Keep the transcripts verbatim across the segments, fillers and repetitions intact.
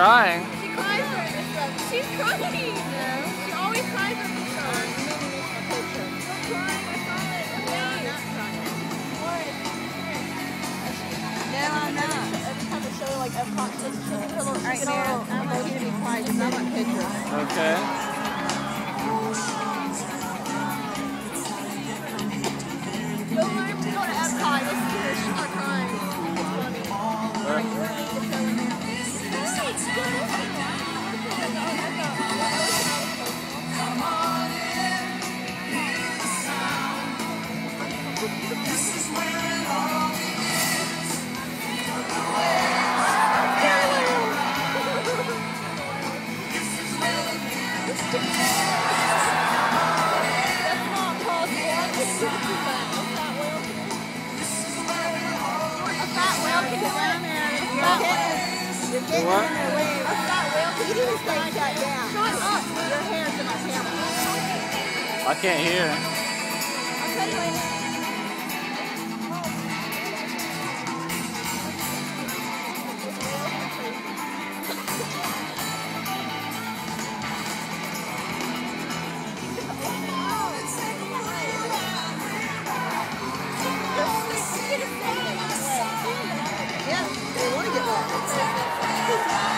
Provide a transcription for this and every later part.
trying. She cries for this stuff. She's crying. No. She always cries for this stuff. I'm crying. I saw it. No, I'm not crying. What? No, I'm not. Every time we show her like Epcot, she'll she'll give her a little. All right, Mary, I want you to be quiet because I want pictures. Okay. Go learn to go to Epcot. You'll see her start crying. It's funny. This is where it all begins. This is where it That's not possible. A fat whale can go down there. You're getting What? in their way. A fat whale can You need to stay shut down. Shut up. Your hair's in my camera. I can't hear. I'll tell you later. Yeah, they want to get wet.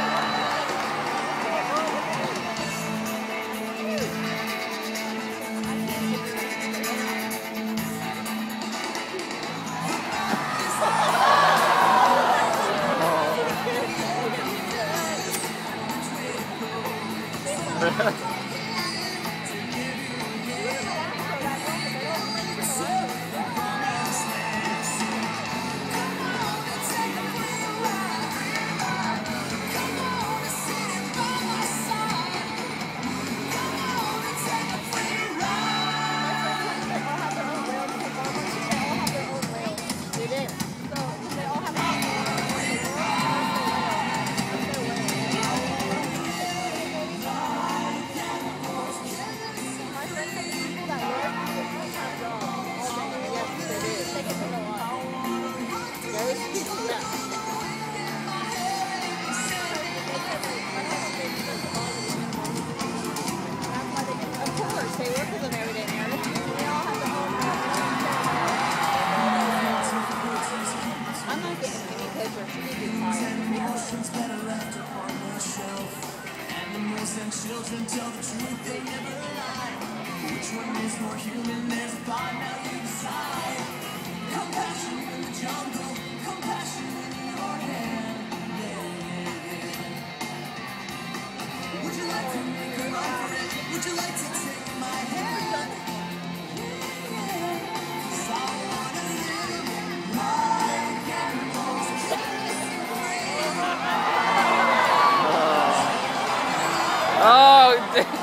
Children tell the truth, they never lie. Which one is more human? There's a thought, now you decide. Compassion in the jungle, compassion in your hand. Yeah, yeah, yeah. Would you like to make a run for it? Would you like to take my hand? Cause I wanna live like animals. Oh,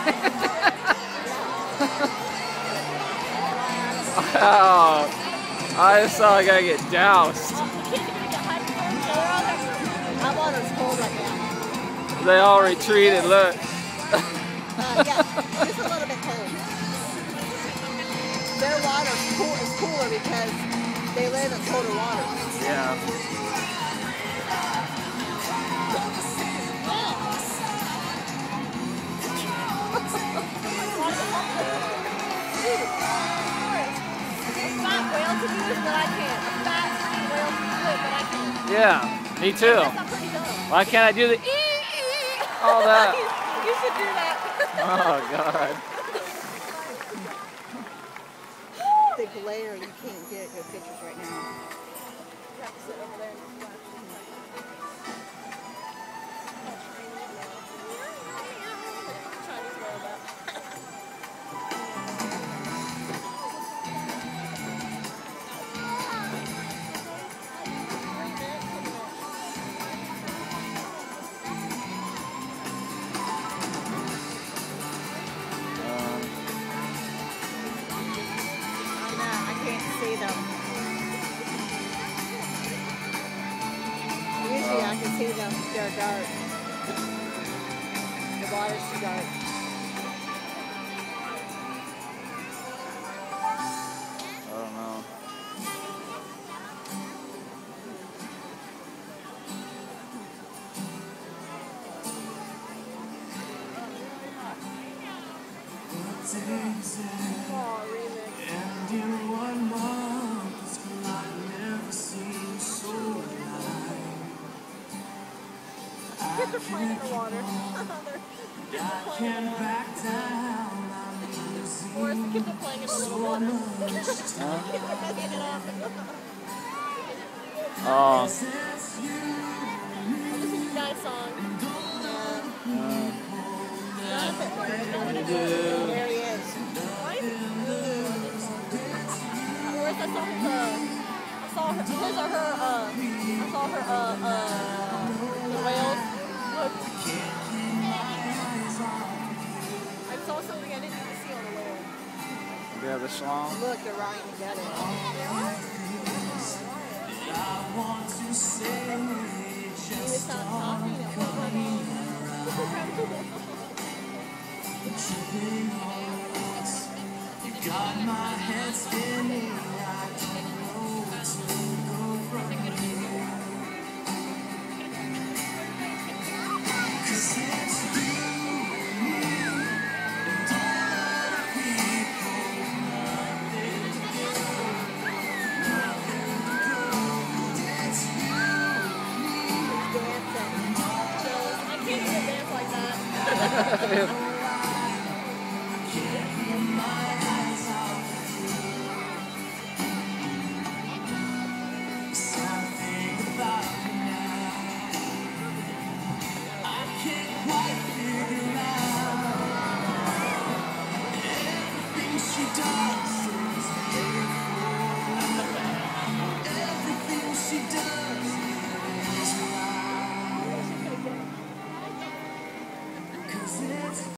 wow. I just saw a guy get doused. I want us cold right now. They all retreated, look. Uh, yeah, just a little bit cold. Their water is, cool, is cooler because they live in colder water. Yeah. Yeah, me too. Why can't I do the ee all that? You should do that. Oh God. The glare, you can't get good pictures right now. You have to sit over there and watch. Chinese robot. Usually I can see them, they're dark. The water's too dark. I don't know. they're playing in the water. they're, they're playing in the water. Or is the kids are playing in the little water? Huh? Picking it up. Oh. This is a nice song. Uh, There he is. Why is he? Where's I saw his, uh, I saw her, his or her, uh, I saw her, uh, uh, the whales. Look. I saw something I didn't even see on the whale. yeah, the song. Look, they're riding together. They are? I want to say He was not talking at one point. you got my head spinning. I don't know where to go from here. 'Cause it's you and me and all other people. Nothing to do, nothing to prove. It's you and me. Dancing. I can't even dance like that. She does is beautiful. Everything she does is right. 'Cause it's